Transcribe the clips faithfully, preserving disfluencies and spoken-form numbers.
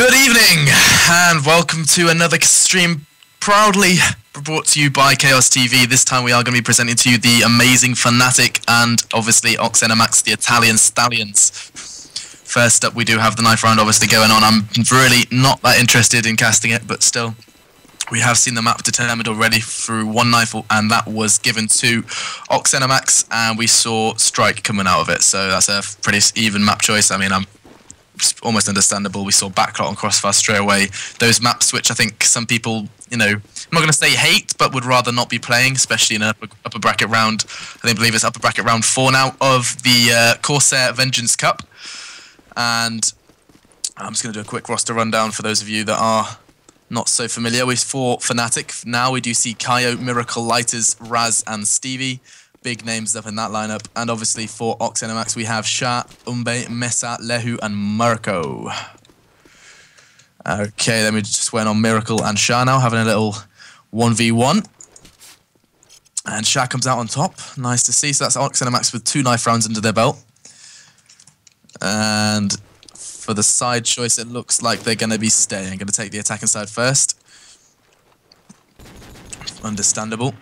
Good evening, and welcome to another stream proudly brought to you by Chaos T V. This time we are going to be presenting to you the amazing Fnatic and obviously Oxenamax, the Italian Stallions. First up, we do have the knife round obviously going on. I'm really not that interested in casting it, but still, we have seen the map determined already through one knife, and that was given to Oxenamax, and we saw Strike coming out of it. So that's a pretty even map choice. I mean, I'm almost understandable. We saw Backclot and Crossfire straight away. Those maps which I think some people, you know, I'm not going to say hate, but would rather not be playing, especially in an upper, upper bracket round. I think believe it's upper bracket round four now of the uh, Corsair Vengeance Cup. And I'm just going to do a quick roster rundown for those of you that are not so familiar. We for Fnatic now we do see Kaio, Miracle, Lighters, Raz, and Stevie. Big names up in that lineup. And obviously for Oxenamax we have Sha, Umbe, Mesa, Lehu, and Mirko. Okay, then we just went on Miracle and Sha now, having a little one v one. And Sha comes out on top. Nice to see. So that's Oxenamax with two knife rounds under their belt. And for the side choice, it looks like they're going to be staying. Going to take the attacking side first. Understandable.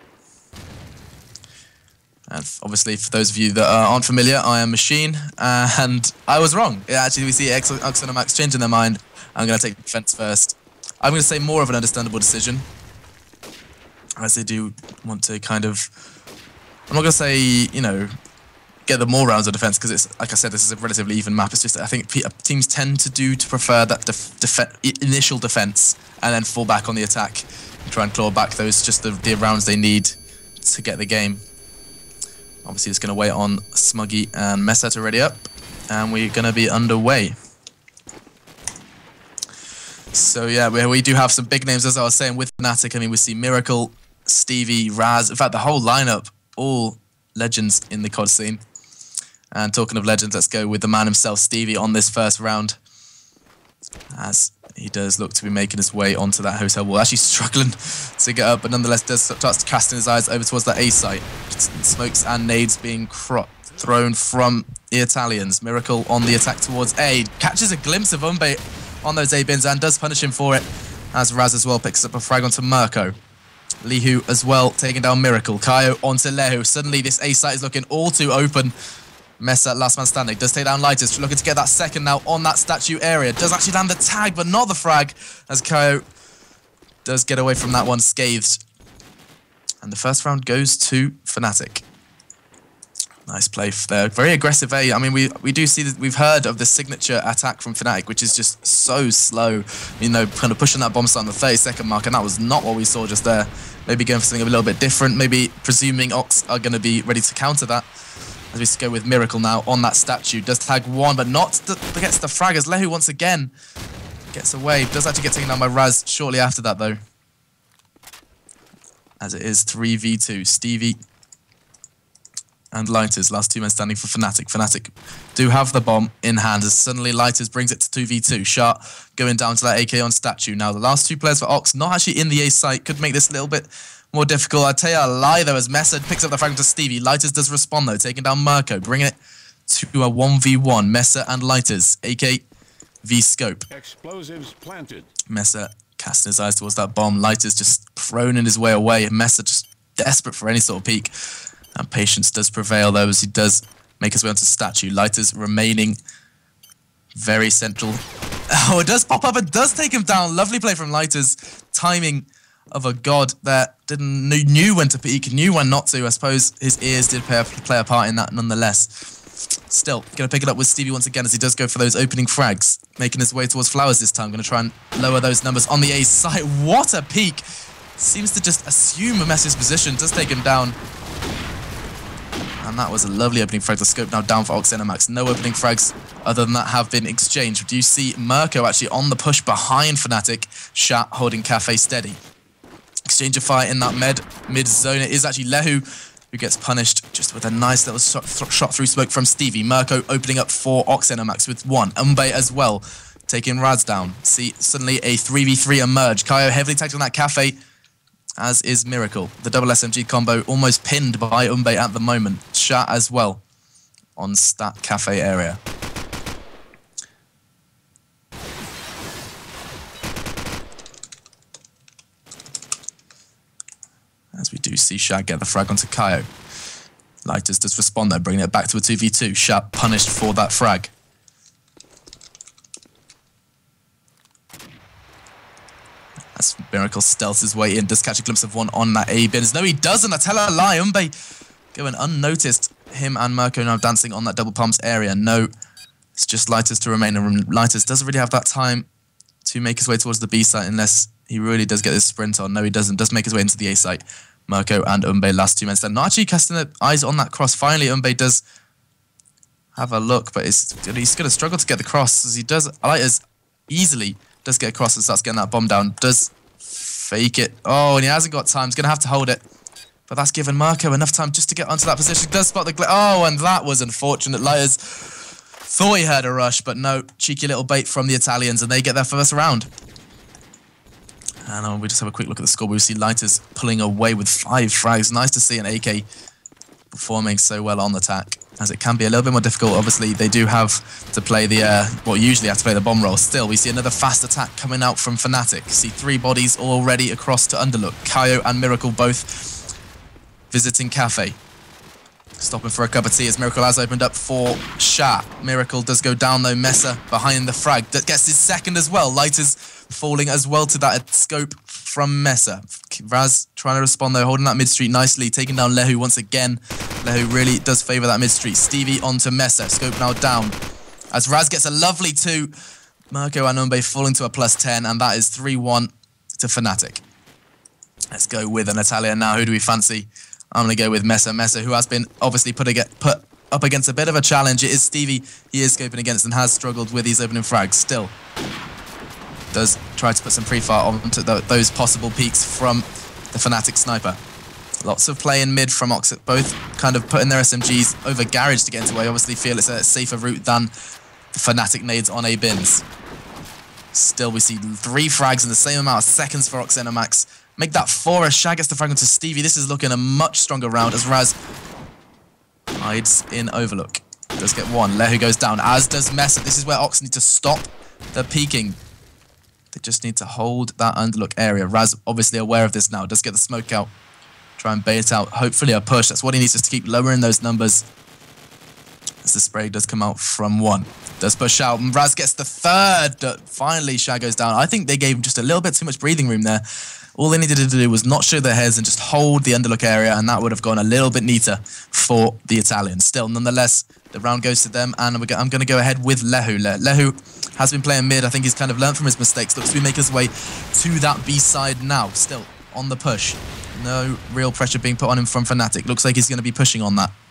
And obviously, for those of you that uh, aren't familiar, I am Machine, uh, and I was wrong. Yeah, actually, we see Oxenamax changing their mind. I'm going to take defense first. I'm going to say more of an understandable decision, as they do want to kind of... I'm not going to say, you know, get the more rounds of defense, because it's, like I said, this is a relatively even map. It's just, I think teams tend to do to prefer that def def initial defense, and then fall back on the attack, and try and claw back those, just the, the rounds they need to get the game. Obviously, it's going to wait on Smuggy and Mesa to ready up, and we're going to be underway. So yeah, we, we do have some big names, as I was saying, with Fnatic. I mean, we see Miracle, Stevie, Raz, in fact, the whole lineup, all legends in the C O D scene. And talking of legends, let's go with the man himself, Stevie, on this first round, as he does look to be making his way onto that hotel wall. Actually struggling to get up, but nonetheless does starts casting his eyes over towards that A site. Smokes and nades being thrown from the Italians. Miracle on the attack towards A. Catches a glimpse of Umbe on those A bins and does punish him for it, as Raz as well picks up a frag onto Mirko. Lehu as well taking down Miracle. Kaio onto Lehu. Suddenly this A site is looking all too open. Mesa, last man standing, does take down Lighters, looking to get that second now on that statue area. Does actually land the tag, but not the frag, as Kaio does get away from that one scathed. And the first round goes to Fnatic. Nice play there. Very aggressive A. I mean, we we do see that we've heard of the signature attack from Fnatic, which is just so slow. You know, kind of pushing that bomb site on the thirty second mark, and that was not what we saw just there. Maybe going for something a little bit different. Maybe presuming Ox are going to be ready to counter that. As we go with Miracle now on that statue. Does tag one, but not the, gets the frag as Lehu once again gets away. Does actually get taken down by Raz shortly after that, though. As it is three v two. Stevie and Lighters, last two men standing for Fnatic. Fnatic do have the bomb in hand as suddenly Lighters brings it to two v two. Sharp going down to that A K on statue. Now, the last two players for Ox, not actually in the A site, could make this a little bit more difficult. I'd tell you a lie, though, as Mesa picks up the fragment to Stevie. Lighters does respond, though, taking down Mirko, bringing it to a one v one. Mesa and Lighters, A K v Scope. Explosives planted. Mesa casting his eyes towards that bomb. Lighters just prone in his way away. Mesa just desperate for any sort of peek. And patience does prevail, though, as he does make his way onto statue. Lighters remaining very central. Oh, it does pop up and does take him down. Lovely play from Lighters. Timing of a god that didn't knew when to peek, knew when not to. I suppose his ears did play a, play a part in that nonetheless. Still, going to pick it up with Stevie once again as he does go for those opening frags. Making his way towards Flowers this time. Going to try and lower those numbers on the A site. What a peek! Seems to just assume a Messa's position. Does take him down. And that was a lovely opening frag. The Scope now down for Oxenamax. No opening frags other than that have been exchanged. Do you see Mirko actually on the push behind Fnatic? Shat holding Cafe steady. Exchange of fire in that med mid zone. It is actually Lehu who gets punished just with a nice little shot, th shot through smoke from Stevie. Mirko opening up for Oxenamax with one. Umbe as well, taking Raz down. See, suddenly a three v three emerge. Kaio heavily tagged on that Cafe, as is Miracle. The double S M G combo almost pinned by Umbe at the moment. Shat as well on stat Cafe area. See Shaq get the frag onto Kaio. Lighters does respond though, bringing it back to a two v two. Shaq punished for that frag. As Miracle stealths his way in, does catch a glimpse of one on that A-Bins. No, he doesn't. I tell a lie. Umbe going unnoticed. Him and Mirko now dancing on that double pumps area. No, it's just Lighters to remain. And Lighters doesn't really have that time to make his way towards the B site unless he really does get his sprint on. No, he doesn't. Does make his way into the A site. Mirko and Umbe, last two men stand. Not actually casting the eyes on that cross. Finally, Umbe does have a look, but it's, he's going to struggle to get the cross as he does. Lighters easily does get across and starts getting that bomb down. Does fake it. Oh, and he hasn't got time. He's going to have to hold it. But that's given Mirko enough time just to get onto that position. He does spot the gl- Oh, and that was unfortunate. Lighters thought he heard a rush, but no. Cheeky little bait from the Italians, and they get their first round. And uh, we just have a quick look at the score. We see Lighters pulling away with five frags. Nice to see an A K performing so well on the attack, as it can be a little bit more difficult. Obviously, they do have to play the, uh, well, usually have to play the bomb roll. Still, we see another fast attack coming out from Fnatic. See three bodies already across to Underlook. Kaio and Miracle both visiting Cafe. Stopping for a cup of tea as Miracle has opened up for Sha. Miracle does go down though. Mesa behind the frag. That gets his second as well. Lighters falling as well to that scope from Mesa. Raz trying to respond though, holding that mid street nicely, taking down Lehu once again. Lehu really does favour that mid street. Stevie onto Mesa. Scope now down. As Raz gets a lovely two. Mirko and Umbe falling to a plus ten, and that is three one to Fnatic. Let's go with an Italian now. Who do we fancy? I'm going to go with Mesa. Mesa, who has been obviously put, put up against a bit of a challenge. It is Stevie he is scoping against and has struggled with these opening frags. Still does try to put some pre-fire onto th those possible peaks from the Fnatic sniper. Lots of play in mid from Oxford, both kind of putting their S M Gs over Garage to get into way. Obviously feel it's a safer route than the Fnatic nades on A-Bins. Still, we see three frags in the same amount of seconds for Oxenamax. Make that four as Shaq gets the fragment to Stevie. This is looking a much stronger round as Raz hides in Overlook. Does get one. Lehu goes down, as does Mesa. This is where Ox need to stop the peeking. They just need to hold that Underlook area. Raz obviously aware of this now. Does get the smoke out. Try and bait out. Hopefully a push. That's what he needs, just to keep lowering those numbers. As the spray does come out from one. Does push out. And Raz gets the third. Finally, Shaq goes down. I think they gave him just a little bit too much breathing room there. All they needed to do was not show their heads and just hold the Underlook area, and that would have gone a little bit neater for the Italians. Still, nonetheless, the round goes to them, and I'm going to go ahead with Lehu. Lehu has been playing mid. I think he's kind of learned from his mistakes. Looks to be making his way to that B side now. Still on the push. No real pressure being put on him from Fnatic. Looks like he's going to be pushing on that.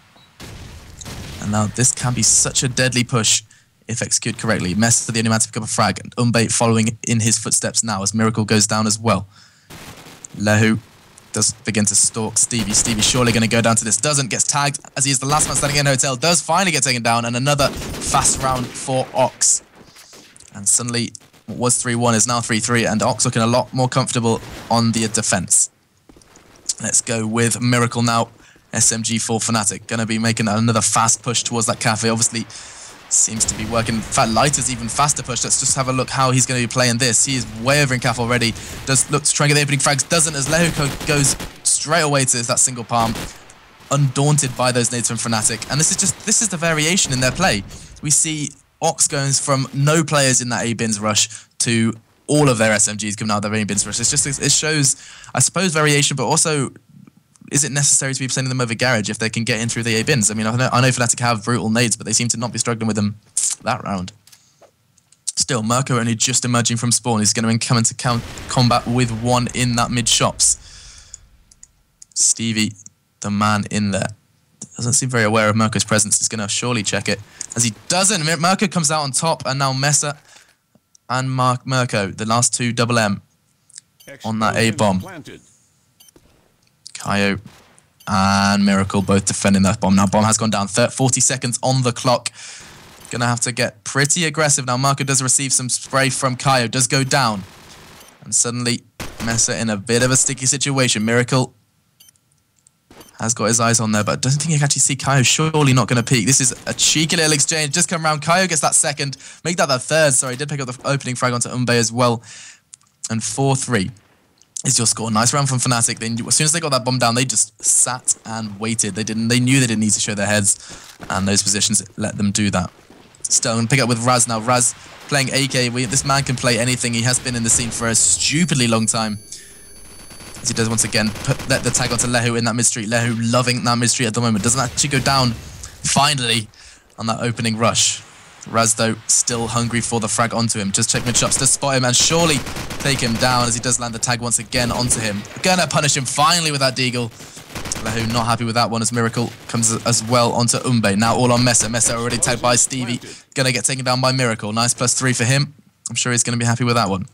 And now this can be such a deadly push if executed correctly. Mesa the only man to pick up a frag, and Umbe following in his footsteps now as Miracle goes down as well. Lehu does begin to stalk Stevie. Stevie surely going to go down to this. Doesn't. Gets tagged as he is the last man standing in Hotel. Does finally get taken down. And another fast round for Ox. And suddenly what was three one is now three three. And Ox looking a lot more comfortable on the defense. Let's go with Miracle now. S M G for Fnatic. Going to be making another fast push towards that Cafe. Obviously seems to be working. In fact, Lighter's even faster push. Let's just have a look how he's going to be playing this. He is way over in Cafe already. Does look to try and get the opening frags. Doesn't, as Lehu goes straight away to that single palm. Undaunted by those nades from Fnatic. And this is just, this is the variation in their play. We see Ox going from no players in that A-Bins rush to all of their S M Gs coming out of their A-Bins rush. It's just, it shows, I suppose, variation, but also, is it necessary to be sending them over Garage if they can get in through the A-Bins? I mean, I know, I know Fnatic have brutal nades, but they seem to not be struggling with them that round. Still, Mirko only just emerging from spawn. He's going to come into count combat with one in that mid-shops. Stevie, the man in there, doesn't seem very aware of Mirko's presence. He's going to surely check it. As he doesn't, Mirko comes out on top, and now Mesa and Mark Mirko, the last two double M, on that A-bomb. Kaio and Miracle both defending that bomb. Now bomb has gone down. forty seconds on the clock. Gonna have to get pretty aggressive now. Marco does receive some spray from Kaio. Does go down. And suddenly Mesa in a bit of a sticky situation. Miracle has got his eyes on there, but I don't think he can actually see Kaio. Surely not going to peek. This is a cheeky little exchange. Just come around. Kaio gets that second. Make that the third. Sorry, did pick up the opening frag onto Umbe as well. And four three. is your score. Nice round from Fnatic. They, as soon as they got that bomb down, they just sat and waited. They didn't. They knew they didn't need to show their heads, and those positions let them do that. Still, I'm going to pick up with Raz now. Raz playing A K. We, this man can play anything. He has been in the scene for a stupidly long time. As he does once again, put, let the tag onto Lehu in that mid-street. Lehu loving that mid-street at the moment. Doesn't actually go down, finally, on that opening rush. Raz, though, still hungry for the frag onto him. Just check mid-shops to spot him and surely take him down as he does land the tag once again onto him. Gonna punish him finally with that deagle. Lehu not happy with that one as Miracle comes as well onto Umbe. Now all on Mesa. Mesa already tagged by Stevie. Gonna get taken down by Miracle. Nice plus three for him. I'm sure he's gonna be happy with that one.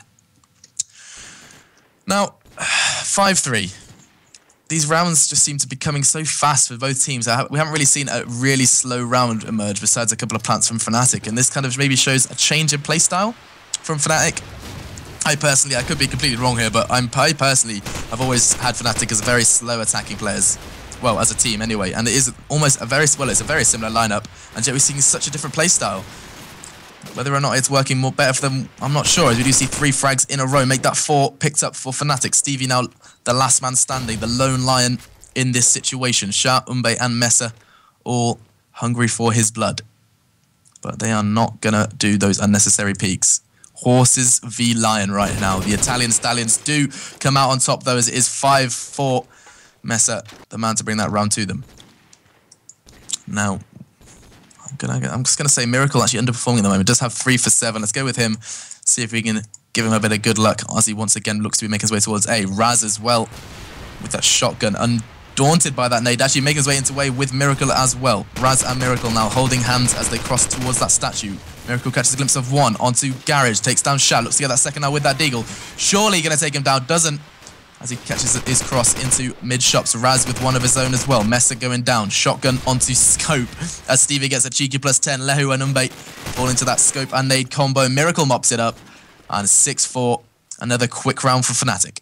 Now, five three. These rounds just seem to be coming so fast for both teams. I ha we haven't really seen a really slow round emerge besides a couple of plants from Fnatic, and this kind of maybe shows a change in playstyle from Fnatic. I personally, I could be completely wrong here, but I'm, I personally have always had Fnatic as very slow attacking players. Well, as a team anyway, and it is almost a very, well, it's a very similar lineup, and yet we're seeing such a different playstyle. Whether or not it's working more better for them, I'm not sure, as we do see three frags in a row make that four picked up for Fnatic. Stevie now the last man standing, the lone lion in this situation. Sha, Umbe and Mesa all hungry for his blood. But they are not going to do those unnecessary peaks. Horses v Lion right now. The Italian Stallions do come out on top though, as it is five four. Mesa, the man to bring that round to them. Now, I'm, gonna, I'm just going to say Miracle actually underperforming at the moment. Does have three for seven. Let's go with him. See if we can give him a bit of good luck as he once again looks to be making his way towards A. Raz as well with that shotgun. Undaunted by that nade. Actually making his way into A with Miracle as well. Raz and Miracle now holding hands as they cross towards that statue. Miracle catches a glimpse of one onto Garage. Takes down Sha. Looks to get that second now with that deagle. Surely going to take him down. Doesn't. As he catches his cross into mid-shops. Raz with one of his own as well. Mesa going down. Shotgun onto Scope. As Stevie gets a cheeky plus ten. Lehu and Umbe fall into that Scope and nade combo. Miracle mops it up. And six four. Another quick round for Fnatic.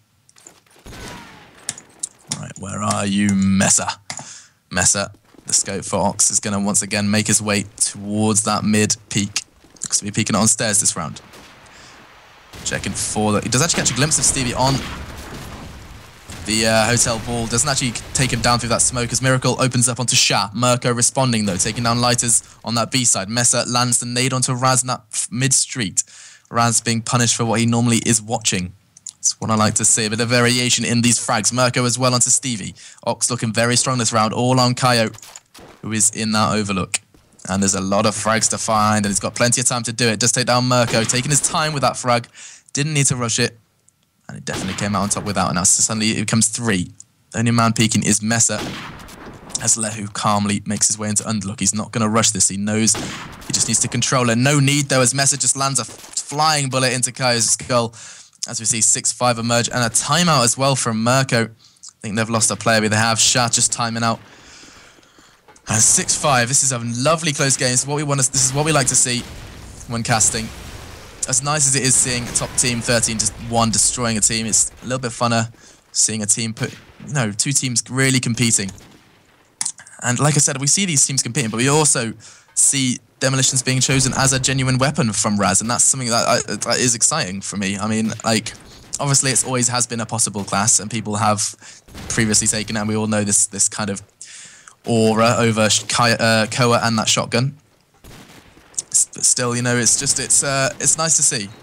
Alright, where are you, Mesa? Mesa, the Scope for Ox, is going to once again make his way towards that mid-peak. Looks to be peeking on stairs this round. Checking for that. He does actually catch a glimpse of Stevie on the uh, hotel ball. Doesn't actually take him down through that smoke as Miracle opens up onto Sha. Mirko responding though, taking down Lighters on that B side. Mesa lands the nade onto Raz in that mid-street. Raz being punished for what he normally is watching. That's what I like to see. A bit of variation in these frags. Mirko as well onto Stevie. Ox looking very strong this round, all on Kaio, who is in that overlook. And there's a lot of frags to find, and he's got plenty of time to do it. Does take down Mirko, taking his time with that frag. Didn't need to rush it. And it definitely came out on top without. And now suddenly it becomes three. The only man peeking is Mesa, as Lehu calmly makes his way into underlook. He's not going to rush this. He knows he just needs to control it. No need, though, as Mesa just lands a flying bullet into Kaio's skull. As we see six five emerge. And a timeout as well from Mirko. I think they've lost a player, but they have. Sha just timing out. And six five. This is a lovely close game. This is what we want to, this is what we like to see when casting. As nice as it is seeing a top team thirteen to one destroying a team, it's a little bit funner seeing a team put, you know, two teams really competing. And like I said, we see these teams competing, but we also see Demolitions being chosen as a genuine weapon from Raz, and that's something that, I, that is exciting for me. I mean, like, obviously it's always has been a possible class, and people have previously taken it, and we all know this this kind of aura over Kai, uh, Koa and that shotgun. But still, you know, it's just it's uh, it's nice to see.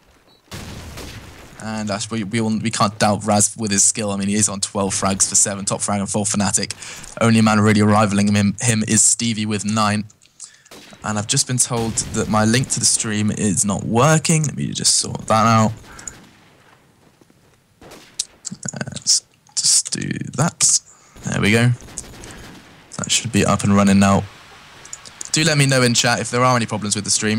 And uh, we we, all, we can't doubt Raz with his skill. I mean, he is on twelve frags for seven, top frag and full Fnatic. Only man really rivaling him him is Stevie with nine. And I've just been told that my link to the stream is not working. Let me just sort that out. Let's just do that. There we go. That should be up and running now. Do let me know in chat if there are any problems with the stream.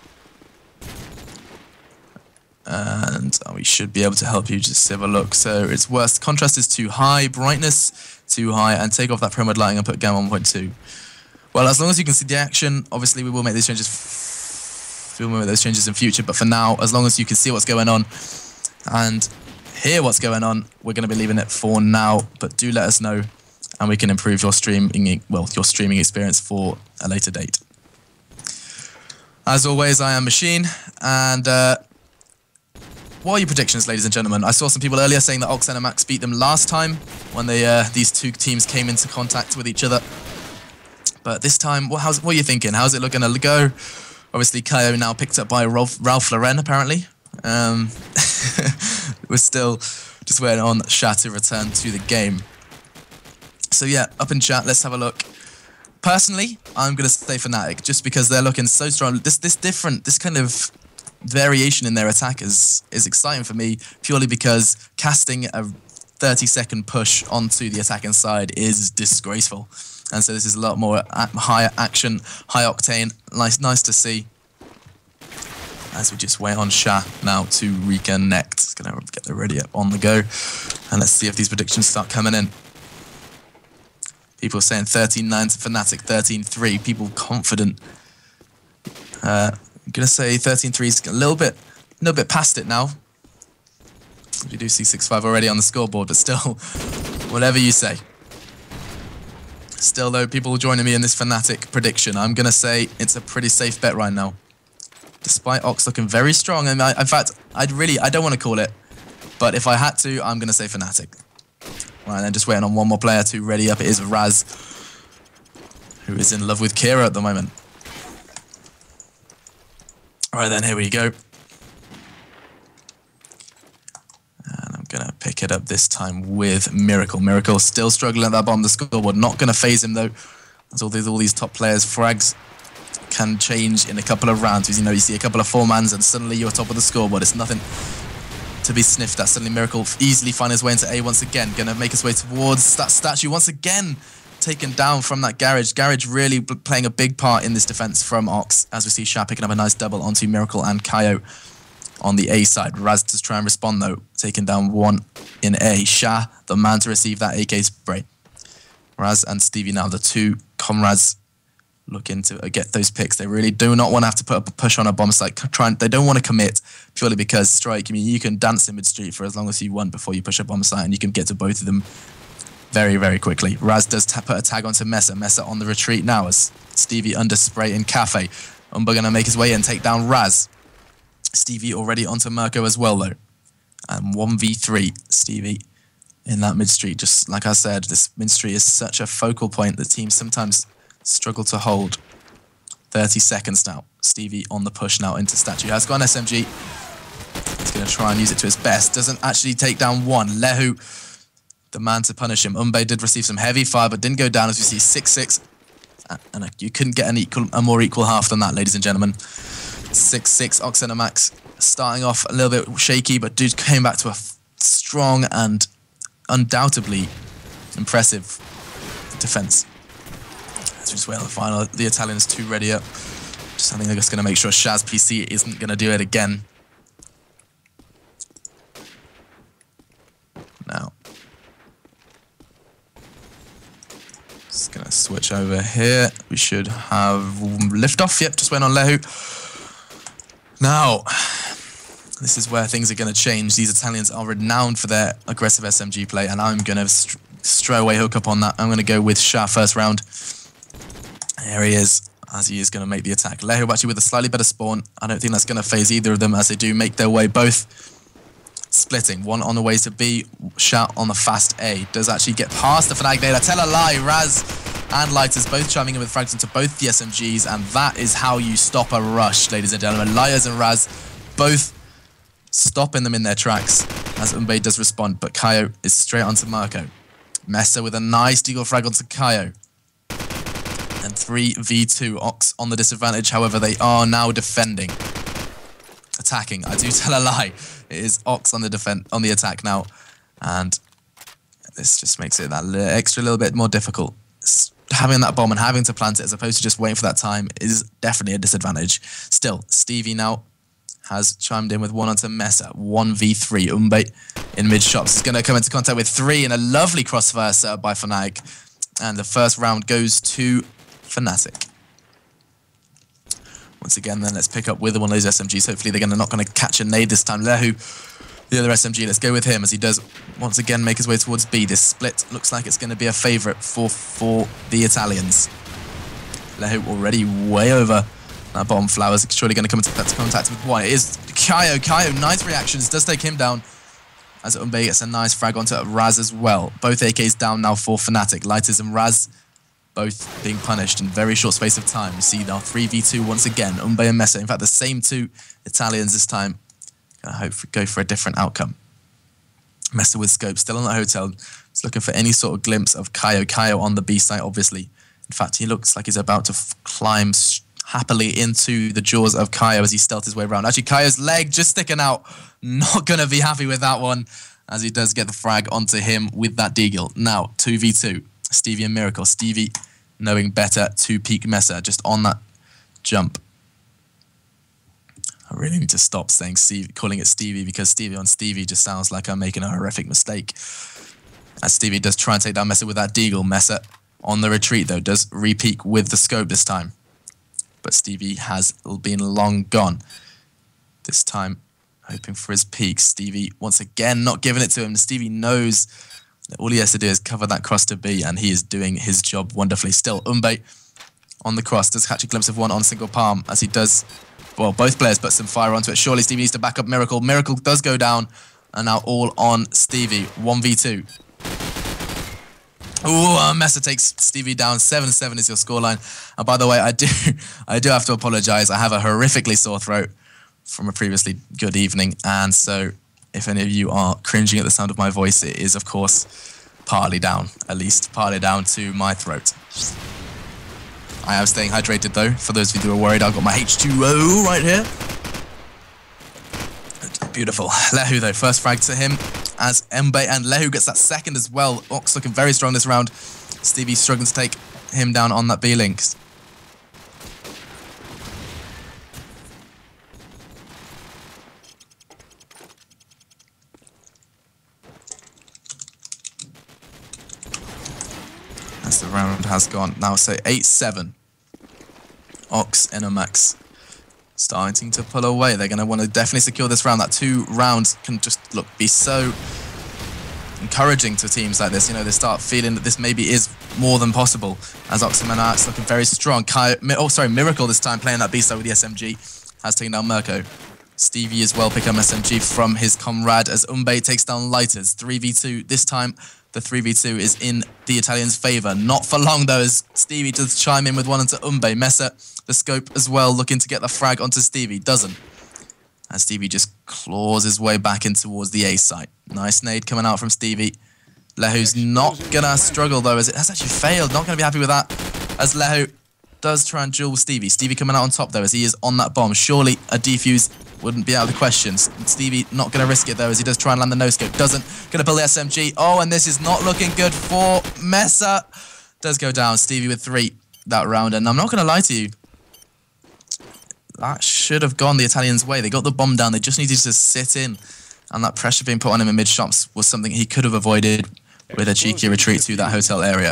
And we should be able to help you just have a look. So it's worst. Contrast is too high, brightness too high, and take off that pro mode lighting and put gamma one point two. Well, as long as you can see the action, obviously we will make these changes. We will make those changes in future. But for now, as long as you can see what's going on and hear what's going on, we're going to be leaving it for now. But do let us know, and we can improve your streaming, well, your streaming experience for a later date. As always, I am Machine, and uh, what what are your predictions, ladies and gentlemen? I saw some people earlier saying that Ox and Max beat them last time when they uh, these two teams came into contact with each other. But this time, what, how's, what are you thinking? How's it looking to go? Obviously, Kaio now picked up by Ralph, Ralph Lauren, apparently. Um, we're still just waiting on Sha to return to the game. So yeah, up in chat, let's have a look. Personally, I'm going to say Fnatic, just because they're looking so strong. This this different, this kind of variation in their attack is, is exciting for me, purely because casting a thirty second push onto the attacking side is disgraceful. And so this is a lot more higher action, high octane, nice, nice to see. As we just wait on Sha now to reconnect. It's going to get ready up on the go. And let's see if these predictions start coming in. People saying thirteen nine to Fnatic, thirteen three. People confident. Uh, I'm going to say thirteen three is a little bit, a little bit past it now. We do see six five already on the scoreboard, but still, whatever you say. Still, though, people joining me in this Fnatic prediction. I'm going to say it's a pretty safe bet right now. Despite Ox looking very strong. And I, in fact, I'd really, I don't want to call it. But if I had to, I'm going to say Fnatic. Right, then just waiting on one more player to ready up. It is Raz, who is in love with Kira at the moment. All right, then, here we go. Going to pick it up this time with Miracle. Miracle still struggling at that bottom of the scoreboard. Not going to phase him, though. As all these, all these top players, frags can change in a couple of rounds. As you know, you see a couple of four-mans and suddenly you're top of the scoreboard. It's nothing to be sniffed at. Suddenly Miracle easily find his way into A once again. Going to make his way towards that statue once again. Taken down from that Garage. Garage really playing a big part in this defense from Ox. As we see Sha picking up a nice double onto Miracle and Kaio. On the A side, Raz to try and respond though, taking down one in A. Sha, the man to receive that A K spray. Raz and Stevie now, the two comrades looking to get those picks. They really do not want to have to put up a push on a bomb site. Try, they don't want to commit purely because Strike, I mean, you can dance in mid-street for as long as you want before you push a bomb site and you can get to both of them very, very quickly. Raz does put a tag onto Mesa. Mesa on the retreat now as Stevie under spray in Cafe. Umber going to make his way in, take down Raz. Stevie already onto Mirko as well, though. And one v three, Stevie in that mid-street. Just like I said, this mid-street is such a focal point that teams sometimes struggle to hold. thirty seconds now. Stevie on the push now into Statue. Has got an S M G. He's going to try and use it to his best. Doesn't actually take down one. Lehu, the man to punish him. Umbe did receive some heavy fire, but didn't go down as we see six six. And you couldn't get an equal, a more equal half than that, ladies and gentlemen. six six, Ox and Max starting off a little bit shaky, but dude came back to a strong and undoubtedly impressive defense. As we just wait on the final, the Italians two ready up. Just I think they're just going to make sure Shaz P C isn't going to do it again. Now, just going to switch over here. We should have liftoff. Yep, just went on Lehu. Now, this is where things are going to change. These Italians are renowned for their aggressive S M G play, and I'm going to st straight away hook up on that. I'm going to go with Sha first round. There he is, as he is going to make the attack. Lehu actually with a slightly better spawn. I don't think that's going to phase either of them as they do make their way both splitting. One on the way to B, Sha on the fast A. Does actually get past the Fnatic Nade. I tell a lie, Raz and Lighters both chiming in with frags into both the S M Gs, and that is how you stop a rush, ladies and gentlemen. Lighters and Raz both stopping them in their tracks as Umbe does respond, but Kaio is straight onto Mirko. Mesa with a nice deagle frag onto Kaio. And three v two, Ox on the disadvantage, however they are now defending. Attacking, I do tell a lie. It is Ox on the defense on the attack now, and this just makes it that extra little bit more difficult. Having that bomb and having to plant it as opposed to just waiting for that time is definitely a disadvantage. Still, Stevie now has chimed in with one onto Mesa. one v three. Umbe in mid-shops is going to come into contact with three in a lovely crossfire set up by Fnatic. And the first round goes to Fnatic. Once again, then let's pick up with one of those S M Gs. Hopefully they're gonna, not going to catch a nade this time. Lehu, the other S M G, let's go with him as he does once again make his way towards B. This split looks like it's going to be a favourite for, for the Italians. Lehu already way over that bottom flowers. Surely going to come into contact with one. It is Kaio. Kaio, nice reactions, does take him down. As Umbe gets a nice frag onto Raz as well. Both A Ks down now for Fnatic. Lighters and Raz both being punished in very short space of time. We see now three v two once again. Umbe and Mesa. In fact, the same two Italians this time. Gonna hope for, go for a different outcome. Mesa with scope, still on the hotel. Just looking for any sort of glimpse of Kaio. Kaio on the B site, obviously. In fact, he looks like he's about to f climb happily into the jaws of Kaio as he stealths his way around. Actually, Kaio's leg just sticking out. Not going to be happy with that one as he does get the frag onto him with that deagle. Now, two v two. Stevie and Miracle. Stevie knowing better to peek Mesa just on that jump. I really need to stop saying Stevie, calling it Stevie, because Stevie on Stevie just sounds like I'm making a horrific mistake. As Stevie does try and take down Mesa with that deagle. Mesa on the retreat, though, does re-peek with the scope this time. But Stevie has been long gone. This time, hoping for his peak. Stevie, once again, not giving it to him. Stevie knows that all he has to do is cover that cross to B, and he is doing his job wonderfully. Still, Umbe on the cross does catch a glimpse of one on single palm as he does, well, both players put some fire onto it. Surely Stevie needs to back up Miracle. Miracle does go down, and now all on Stevie. one v two. Ooh, uh, Mesa takes Stevie down. seven seven is your scoreline. And by the way, I do I do have to apologise. I have a horrifically sore throat from a previously good evening. And so if any of you are cringing at the sound of my voice, it is, of course, partly down, at least partly down to my throat. I am staying hydrated, though. For those of you who are worried, I've got my H two O right here. Beautiful. Lehu, though, first frag to him as Umbe, and Lehu gets that second as well. Ox looking very strong this round. Stevie struggling to take him down on that B-Link. As the round has gone. Now, so eight seven. Ox, Enomax starting to pull away. They're going to want to definitely secure this round. That two rounds can just, look, be so encouraging to teams like this. You know, they start feeling that this maybe is more than possible. As Ox and Enomax looking very strong. Kai, oh, sorry, Miracle this time playing that B-side with the S M G. Has taken down Mirko. Stevie as well pick up S M G from his comrade as Umbe takes down Lighters. three v two. This time, the three v two is in the Italians' favour. Not for long, though, as Stevie does chime in with one onto Umbe. Mesa, the scope as well, looking to get the frag onto Stevie. Doesn't. And Stevie just claws his way back in towards the A site. Nice nade coming out from Stevie. Lehu's not going to struggle, though, as it has actually failed. Not going to be happy with that, as Lehu does try and duel Stevie. Stevie coming out on top, though, as he is on that bomb. Surely a defuse wouldn't be out of the question. Stevie not going to risk it, though, as he does try and land the no-scope. Doesn't. Going to pull the S M G. Oh, and this is not looking good for Mesa. Does go down. Stevie with three that round. And I'm not going to lie to you. That should have gone the Italians' way. They got the bomb down. They just needed to sit in. And that pressure being put on him in mid-shots was something he could have avoided with a cheeky retreat to that hotel area.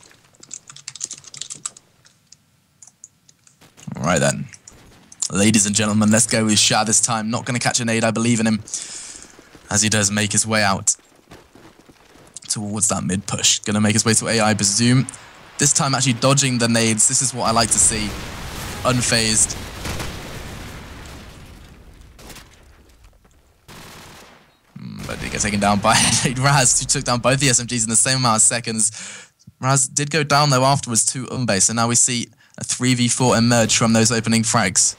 All right, then. Ladies and gentlemen, let's go with Shah this time. Not going to catch a nade, I believe in him, as he does make his way out towards that mid-push. Going to make his way to A I, presume. This time actually dodging the nades. This is what I like to see. Unfazed. But he gets taken down by Raz, who took down both the S M Gs in the same amount of seconds. Raz did go down, though, afterwards to Umbe, so now we see a three v four emerge from those opening frags.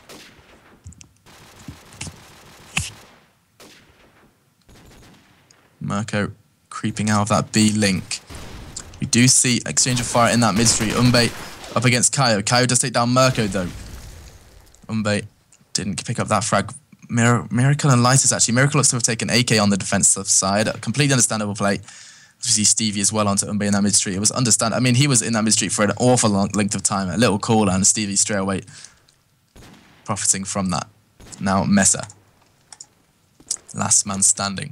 Mirko creeping out of that B-Link. We do see exchange of fire in that mid-street. Umbe up against Kaio. Kaio does take down Mirko, though. Umbe didn't pick up that frag. Mir Miracle and Lighters, actually. Miracle looks to have taken A K on the defensive side. A completely understandable play. We see Stevie as well onto Umbe in that mid-street. It was understandable. I mean, he was in that mid-street for an awful long length of time. A little call, and Stevie straight away profiting from that. Now, Mesa. Last man standing.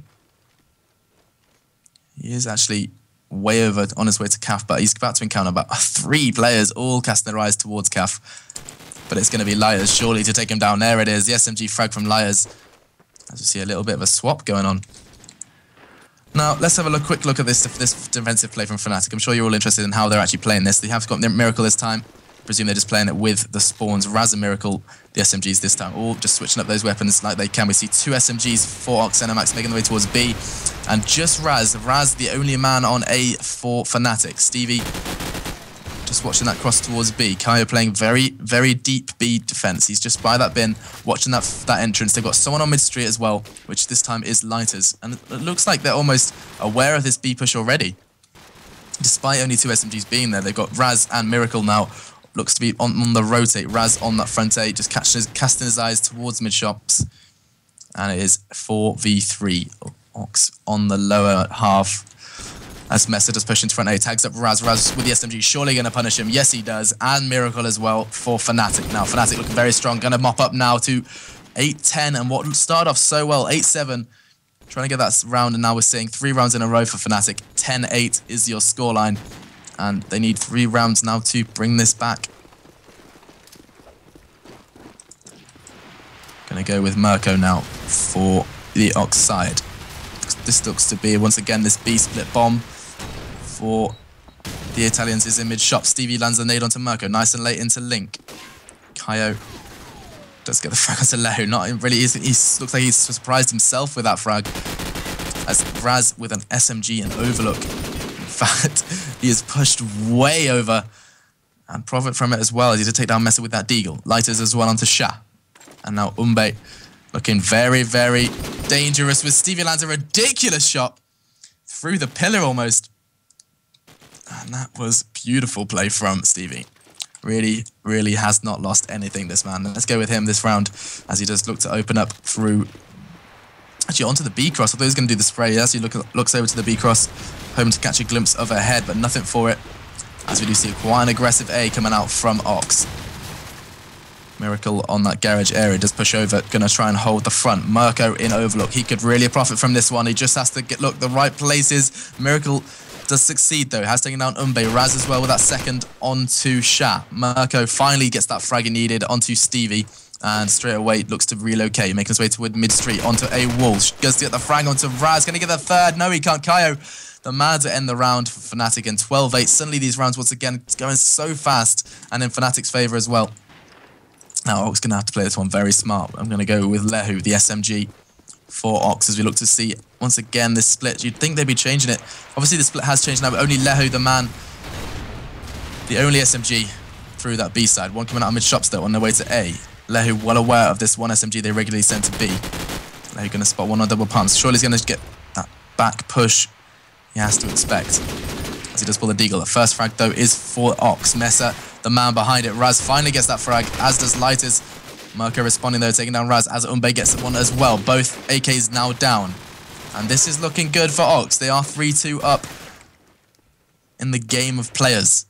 He is actually way over on his way to C A F, but he's about to encounter about three players all casting their eyes towards C A F. But it's going to be Liars, surely, to take him down. There it is, the S M G frag from Liars. As we see a little bit of a swap going on. Now, let's have a look, quick look at this this defensive play from Fnatic. I'm sure you're all interested in how they're actually playing this. They have got Miracle this time. presume they're just playing it with the spawns. Raz and Miracle, the S M Gs this time, all just switching up those weapons like they can. We see two S M Gs for Ox Zenimax making their way towards B. And just Raz. Raz, the only man on A for Fnatic. Stevie just watching that cross towards B. Kaio playing very, very deep B defense. He's just by that bin, watching that that entrance. They've got someone on mid street as well, which this time is Lighters. And it looks like they're almost aware of this B push already. Despite only two S M Gs being there, they've got Raz and Miracle now. Looks to be on, on the rotate. Raz on that front A, just catching his, casting his eyes towards mid shops. And it is four v three. Ox on the lower half. As Mesa does push into front A, tags up Raz. Raz with the S M G, surely going to punish him. Yes, he does. And Miracle as well for Fnatic. Now, Fnatic looking very strong. Going to mop up now to eight ten. And what started off so well, eight seven. Trying to get that round. And now we're seeing three rounds in a row for Fnatic. ten eight is your scoreline. And they need three rounds now to bring this back. Going to go with Mirko now for the Ox side. This looks to be, once again, this B split bomb for the Italians is in mid shop. Stevie lands a nade onto Mirko, nice and late into Link. Kaio does get the frag onto Lehu. Not really, he looks like he's surprised himself with that frag. As Raz with an S M G and Overlook. In fact, he is pushed way over and profit from it as well as he did take down Mesa with that Deagle. Lighters as well onto Sha. And now Umbe looking very, very dangerous with Stevie lands a ridiculous shot through the pillar almost. And that was beautiful play from Stevie. Really, really has not lost anything, this man. Let's go with him this round as he does look to open up through... Actually, onto the B cross. I thought he was going to do the spray. He actually look, looks over to the B cross, hoping to catch a glimpse of her head, but nothing for it. As we do see quite an aggressive A coming out from Ox. Miracle on that garage area does push over, gonna try and hold the front. Mirko in Overlook, he could really profit from this one. He just has to get look the right places. Miracle does succeed though, has taken down Umbe. Raz as well with that second onto Sha. Mirko finally gets that frag he needed onto Stevie and straight away looks to relocate, making his way toward mid street onto a wall. Goes to get the frag onto Raz, gonna get the third. No, he can't. Kaio, the man to end the round for Fnatic in twelve eight. Suddenly these rounds once again going so fast and in Fnatic's favor as well. Now, Ox going to have to play this one very smart. I'm going to go with Lehu, the S M G, for Ox as we look to see, once again, this split. You'd think they'd be changing it. Obviously, the split has changed now, but only Lehu, the man, the only S M G through that B side. One coming out of mid-shops, though, on their way to A. Lehu, well aware of this one S M G they regularly send to B. Lehu going to spot one on double pumps. Surely he's going to get that back push he has to expect as he does pull the Deagle. The first frag, though, is for Ox. Mesa, the man behind it. Raz finally gets that frag, as does Lighters. Mirko responding, though, taking down Raz, as Umbe gets one as well. Both A Ks now down. And this is looking good for Ox. They are three two up in the game of players.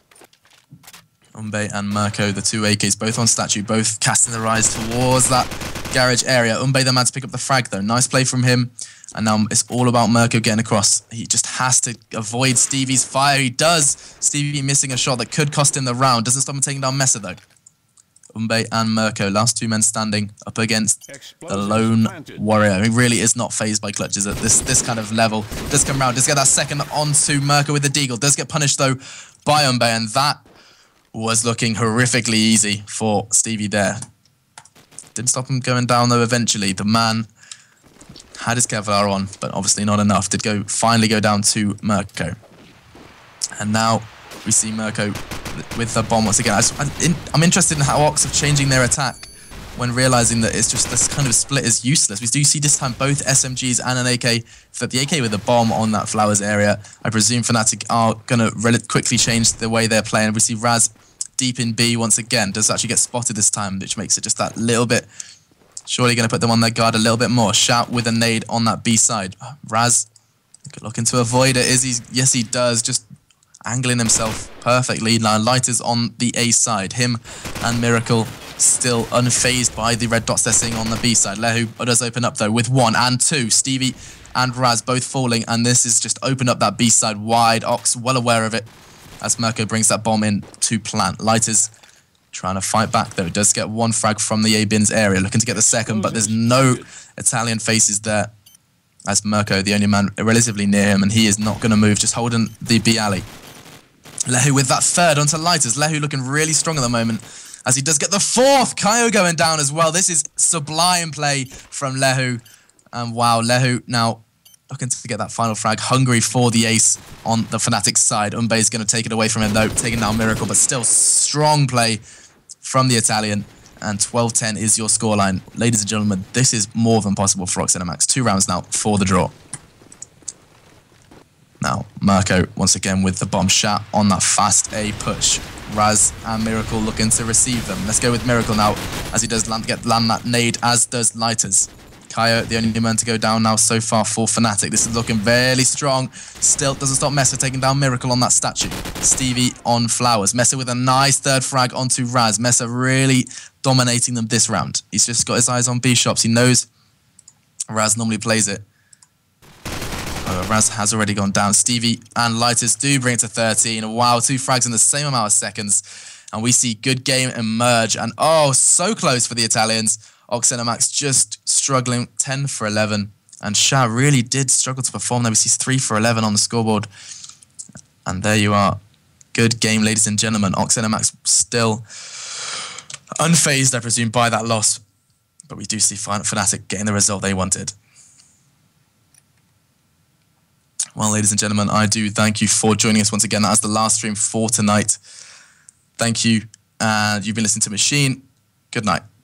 Umbe and Mirko, the two A Ks, both on statue, both casting their eyes towards that garage area. Umbe, the man to pick up the frag, though. Nice play from him. And now it's all about Mirko getting across. He just has to avoid Stevie's fire. He does. Stevie missing a shot that could cost him the round. Doesn't stop him taking down Mesa, though. Umbe and Mirko, last two men standing up against the lone planted. warrior. He really is not phased by clutches at this this kind of level. Does come round, does get that second onto Mirko with the Deagle. Does get punished, though, by Umbe. And that was looking horrifically easy for Stevie there. Didn't stop him going down, though, eventually. The man had his Kevlar on, but obviously not enough. Did go finally go down to Mirko. And now we see Mirko with the bomb once again. I just, I'm, in, I'm interested in how Ox are changing their attack when realizing that it's just this kind of split is useless. We do see this time both S M Gs and an A K. For the A K with the bomb on that Flowers area, I presume Fnatic are going to quickly change the way they're playing. We see Raz deep in B once again. Does actually get spotted this time, which makes it just that little bit... Surely going to put them on their guard a little bit more. Shout with a nade on that B side. Raz looking to avoid it. Is he? Yes, he does. Just angling himself perfectly. Now Lighters on the A side. Him and Miracle still unfazed by the red dots they're seeing on the B side. Lehu does open up, though, with one and two. Stevie and Raz both falling, and this is just opened up that B side wide. Ox well aware of it as Mirko brings that bomb in to plant. Lighters trying to fight back, though. Does get one frag from the A-Bins area. Looking to get the second, but there's no Italian faces there. As Mirko, the only man relatively near him, and he is not going to move. Just holding the B alley. Lehu with that third onto Lighters. Lehu looking really strong at the moment as he does get the fourth. Kaio going down as well. This is sublime play from Lehu. And wow, Lehu now looking to get that final frag. Hungry for the ace on the Fnatic side. Umbe is going to take it away from him though, taking down Miracle, but still strong play from the Italian. And twelve ten is your scoreline. Ladies and gentlemen, this is more than possible for Oxenamax. Two rounds now for the draw. Now, Mirko once again with the bomb shot on that fast A push. Raz and Miracle looking to receive them. Let's go with Miracle now as he does land, get land that nade, as does Lighters. Kaio, the only man to go down now so far for Fnatic. This is looking very strong. Still doesn't stop Mesa taking down Miracle on that statue. Stevie on Flowers. Mesa with a nice third frag onto Raz. Mesa really dominating them this round. He's just got his eyes on B-shops. He knows Raz normally plays it. Uh, Raz has already gone down. Stevie and Lighters do bring it to thirteen. Wow, two frags in the same amount of seconds. And we see good game emerge. And oh, so close for the Italians. Oxenamax just struggling, ten for eleven. And Sha really did struggle to perform there. We see three for eleven on the scoreboard. And there you are. Good game, ladies and gentlemen. Oxenamax still unfazed, I presume, by that loss. But we do see Fnatic getting the result they wanted. Well, ladies and gentlemen, I do thank you for joining us once again. That is the last stream for tonight. Thank you. And you've been listening to Machine. Good night.